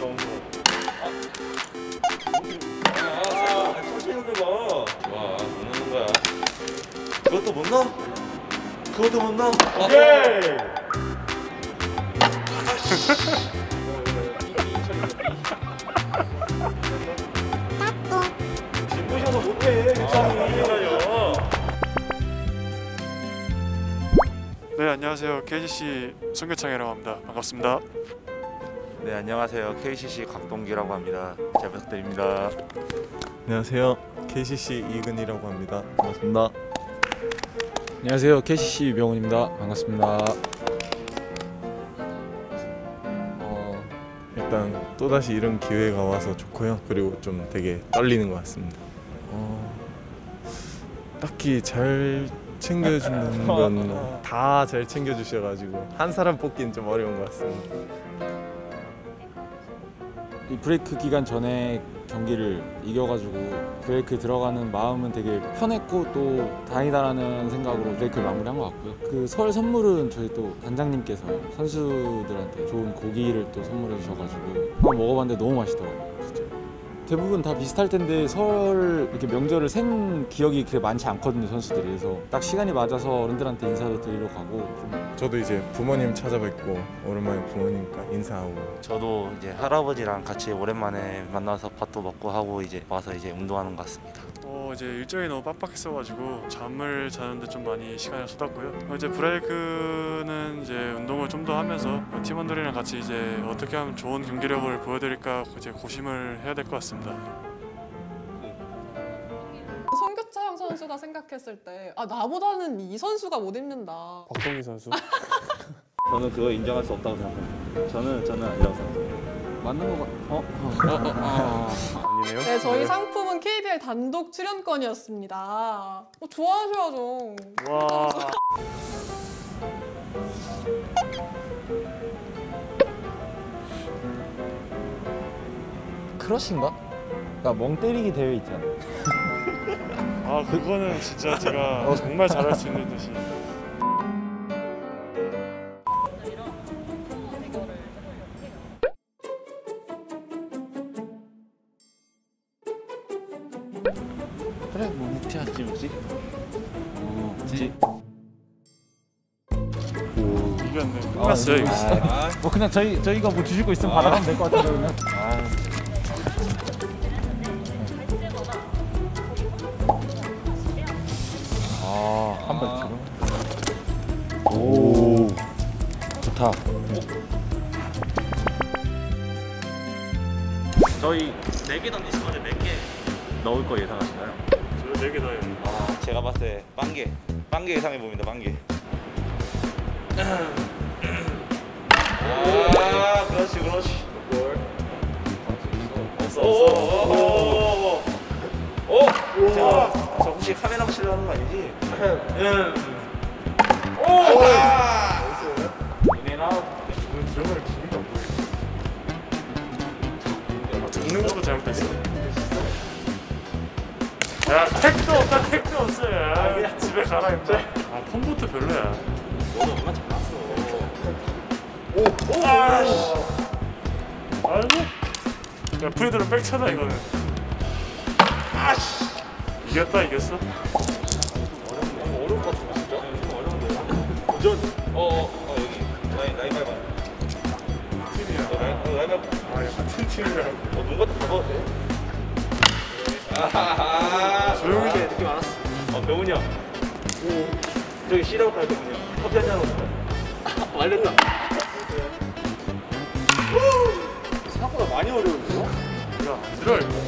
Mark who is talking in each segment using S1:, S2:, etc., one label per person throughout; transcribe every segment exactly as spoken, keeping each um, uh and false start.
S1: 나온 거. 아, 천천히 흔들봐. 좋아, 못 넣는 거야. 그것도 못 넣어? 그것도 못 넣어? 오케이! 진부셔서 못해, 괜찮아.
S2: 네, 안녕하세요. 케이씨씨 송교창이라고 합니다. 반갑습니다.
S1: 네, 안녕하세요. 케이씨씨 곽동기라고 합니다. 잘 부탁드립니다.
S3: 안녕하세요. 케이씨씨 이근이라고 합니다. 반갑습니다.
S4: 안녕하세요. 케이씨씨 유병훈입니다. 반갑습니다.
S3: 어, 일단 또다시 이런 기회가 와서 좋고요. 그리고 좀 되게 떨리는 것 같습니다. 어, 딱히 잘 챙겨주는 건 다 잘 챙겨주셔가지고 한 사람 뽑기는 좀 어려운 것 같습니다.
S4: 이 브레이크 기간 전에 경기를 이겨가지고 브레이크 들어가는 마음은 되게 편했고 또 다행이다라는 생각으로 브레이크를 마무리한 것 같고요. 그 설 선물은 저희 또 단장님께서 선수들한테 좋은 고기를 또 선물해 주셔가지고 한번 먹어봤는데 너무 맛있더라고요. 진짜. 대부분 다 비슷할 텐데 설 이렇게 명절을 센 기억이 그렇게 많지 않거든요, 선수들이. 그래서 딱 시간이 맞아서 어른들한테 인사도 드리러 가고 좀
S3: 저도 이제 부모님 찾아뵙고 오랜만에 부모님과 인사하고
S1: 저도 이제 할아버지랑 같이 오랜만에 만나서 밥도 먹고 하고 이제 와서 이제 운동하는 것 같습니다.
S2: 어, 이제 일정이 너무 빡빡했어가지고 잠을 자는데 좀 많이 시간을 쏟았고요. 어, 이제 브레이크는 이제 운동을 좀 더 하면서 팀원들이랑 같이 이제 어떻게 하면 좋은 경기력을 보여드릴까 이제 고심을 해야 될 것 같습니다.
S5: 송교창 선수가 생각했을 때 아 나보다는 이 선수가 못 입는다.
S2: 곽동기 선수.
S1: 저는 그거 인정할 수 없다고 생각합니다. 저는 저는 아니라고 생각합니다.
S4: 맞는 거 같... 어? 어, 어, 어, 어.
S2: 아니네요.
S5: 네, 저희 상품은 케이비엘 단독 출연권이었습니다. 어, 좋아하셔야죠.
S2: 와.
S4: 크러쉬인가? 그러니까 멍 때리기 대회 있잖아.
S2: 아, 그거는 진짜 제가 정말 잘할 수 있는 듯이.
S4: 그래, 뭐 묵지하지 뭐지? 어, 뭐지?
S2: 이겼네. 끝났어요, 이거.
S4: 아, 뭐 그냥 저희 저희가 뭐 주실 거 있으면 받아가면 될 것 같은데 그냥. 아, 한 발 들어. 오, 좋다.
S1: 저희 네 개 던지신 건데 몇 개 넣을 거 예상하시나요?
S2: 저 네 개 다요.
S1: 아, 제가 봤을 때 빵개, 빵개 예상해 봅니다. 빵개. 아, 그렇지, 그렇지. 없어, 없어. 오, 오, 오. 저, 저 혹시 카메라 보시려고 하는 거 아니지? 응. 오, 아. 이내나.
S2: 정말 기분이 안 듣는 것도 잘못했어. 야, 택도 없다, 택도 없어. 야, 집에 가라 임마. 아, 폼부터 별로야.
S1: 너는 얼마 잘났어.
S2: 오, 오, 아씨. 아이고. 야, 프리드는 빽차다 이거는. 아씨. 이겼다, 이겼어.
S1: 어려운 어려울 것 같은데 진짜? 좀 어려운데. 도전. 어, 어, 어 여기 라인 라인 밟아.
S2: 팀이야.
S1: 어, 라인 어, 라인 밟아.
S2: 아, 이거 같은 팀이라고.
S1: 어, 눈 같은 거 봐도 돼? 아하하.
S2: 조용히 해.
S1: 느낌 알았어. 어, 병훈이 형. 오. 저기 C라고 갈게 병훈이 형. 커피 한잔 하고 싶어. 말렸다. 생각보다 많이 어려운데요?
S2: 야, 안 들어 이거.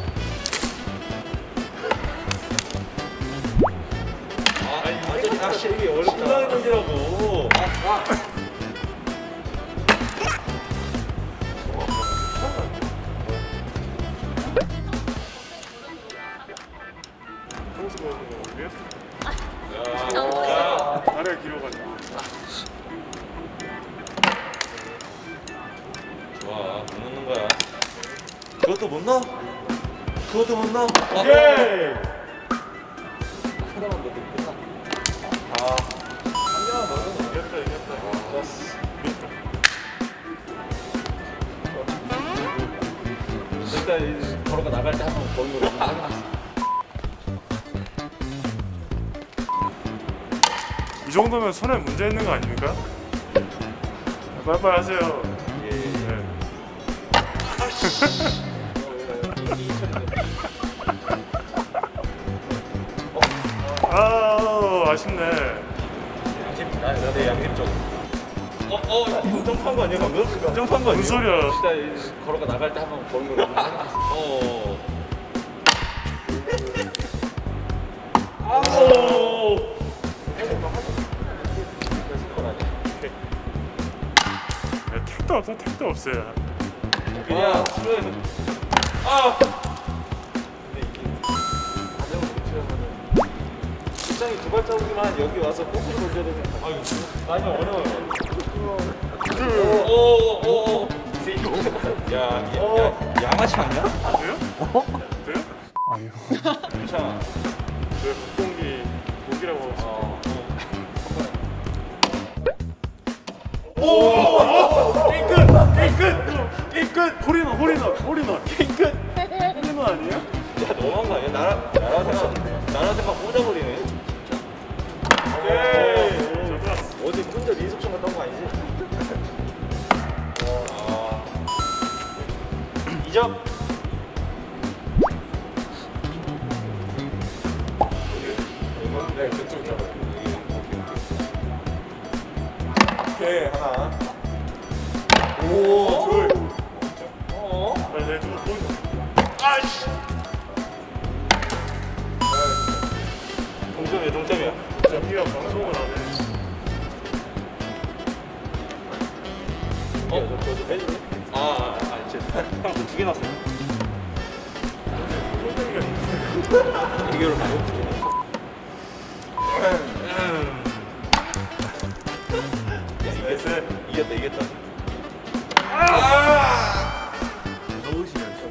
S1: 아, 아니, 완전히 낚시 이게 어렵다. 신나게 던지라고. 아, 아.
S2: 평소 먹는 거 어때요?
S1: 야.
S2: 다리가 길어가지고.
S1: 좋아, 못 넣는 거야. 그것도 못 넣어? 그것도 못 넣어?
S2: 오케이!
S1: 하나만 넣으면 끝나.
S2: 아. 한 개만 넣으면 이겼다, 이겼다.
S1: 좋았어.
S2: 이겼다.
S4: 일단 걸어가 나갈 때 한번 보는 걸로 해놨어.
S2: 이 정도면 손에 문제 있는 거 아닙니까? 빨리빨리 하세요.
S1: 예.
S2: 네. 아 아쉽네.
S1: 양심, 나, 내 양심 쪽. 어, 어, 이거 점프한 거 아니야, 방금? 점프한 거 아니야?
S2: 무슨 소리야?
S4: 일단 걸어가 나갈 때 한번 보는 걸로 해놨어.
S1: 어. 아오.
S2: 네, 택도 없어, 택도 없어요.
S1: 그냥 수로에서. 아.
S4: 굉장히 두 발자국이만 여기 와서 꼬꾸로 던져야 되는 거 아유, 많이 어려워요.
S1: 오오오. 야, 야, 야, 양아치 아니야?
S2: 돼요? 어? 돼요? 아니요.
S1: 괜찮아.
S2: 왜 국공기 목이라고?
S1: 어. 오! 게임 끝! 게임 끝! 게임 끝!
S2: 홀인원, 홀인원, 홀인원.
S1: 게임 끝!
S2: 홀인원 아니에요?
S1: 야, 너무한 거 아니야? 나라, 나라한테만, 나라한테만 꽂아버리네.
S2: 오케이. 좋았어.
S1: 어제 혼자 리셉션 갔다 온 거 아니지? 아. 이 점.
S3: 네, 그쪽 잡아요. 오케이, 하나.
S1: 오, 둘.
S2: 어? 네, 네, 좀 본. 아이씨.
S1: 동점이야, 동점이야.
S2: 저기가 방송을 하네.
S1: 어, 저, 저, 저 빼주네? 아, 아, 아, 제, 형, 두 개 났어요. 이거를 가고. 이겼어. 이겼다, 이겼다. 아! 넣으시면서.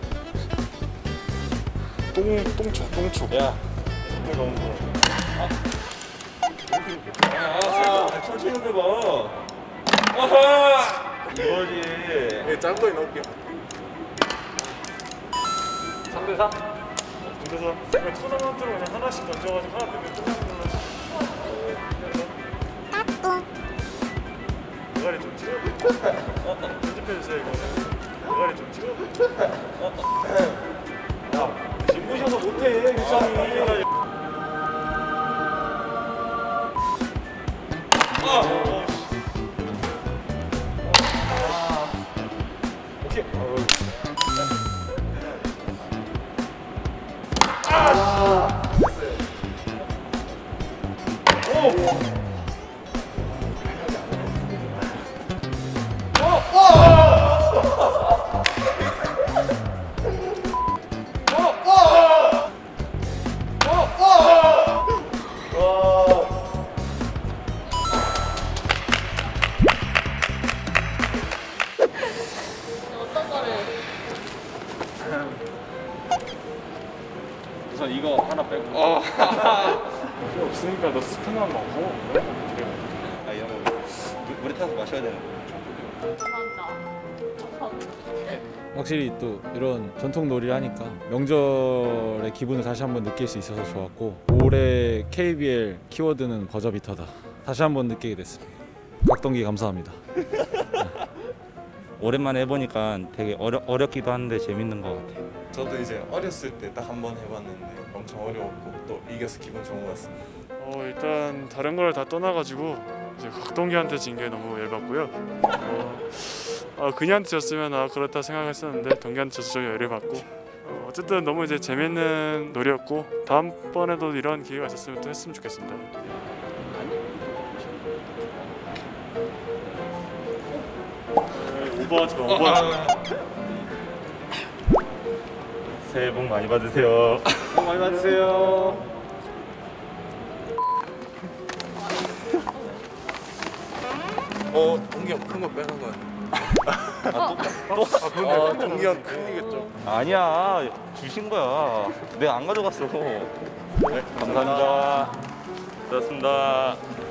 S2: 똥, 똥촉, 똥촉.
S1: 야, 이거 너무 좋아. 아, 아, 아, 천천히 해봐. 아하! 이거지.
S3: 네, 짠 거에 넣을게요.
S1: 삼 대 삼?
S2: 그래서 그냥 토너먼트로 그냥 하나씩 던져가지고 하나 빼면 끝나는 걸로. 대가리 좀 찍어. 어, 어, 편집해주세요 이거는. 대가리 좀 찍어.
S1: 야, 진부셔서 못해, 유창이. 아!
S3: 오케이.
S1: 우선 이거 하나 빼고.
S2: 필요 없으니까 너 스푼만 먹고. 그래?
S1: 아, 이런 거 물- 물에 타서 마셔야 되는 거.
S4: 확실히 또 이런 전통 놀이를 하니까 명절의 기분을 다시 한번 느낄 수 있어서 좋았고, 올해 케이비엘 키워드는 버저비터다 다시 한번 느끼게 됐습니다. 각동기 감사합니다.
S6: 오랜만에 해보니까 되게 어려, 어렵기도 한데 재밌는 것 같아요.
S3: 저도 이제 어렸을 때 딱 한 번 해봤는데 엄청 어려웠고 또 이겨서 기분 좋은 것 같습니다.
S2: 어 일단 다른 걸 다 떠나가지고 이제 각동기한테 진 게 너무 열받고요. 어, 아, 그녀한테 졌으면 아 그렇다 생각했었는데 동기한테 져서 좀 열받고. 어, 어쨌든 너무 이제 재밌는 놀이였고 다음번에도 이런 기회가 있었으면 또 했으면 좋겠습니다. 네, 오버하지 마, 오버하지 마.
S6: 새해 복 많이 받으세요.
S1: 복 많이 받으세요.
S3: 어, 동기 형 큰 거 빼는 거 같아요.
S2: 아 근데
S3: 아, 동기 형 큰이겠죠.
S6: 아니야, 주신 거야. 내가 안 가져갔어. 네, 감사합니다. 고맙습니다.